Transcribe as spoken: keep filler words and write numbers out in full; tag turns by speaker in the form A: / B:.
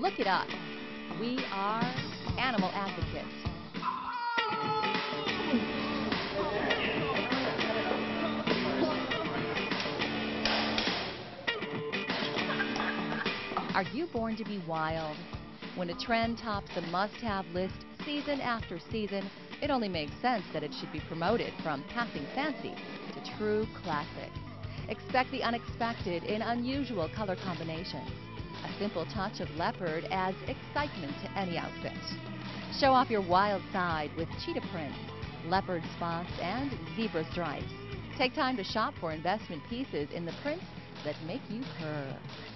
A: Look it up. We are animal advocates. Are you born to be wild? When a trend tops the must-have list season after season, it only makes sense that it should be promoted from passing fancy to true classic. Expect the unexpected in unusual color combinations. A simple touch of leopard adds excitement to any outfit. Show off your wild side with cheetah prints, leopard spots, and zebra stripes. Take time to shop for investment pieces in the prints that make you purr.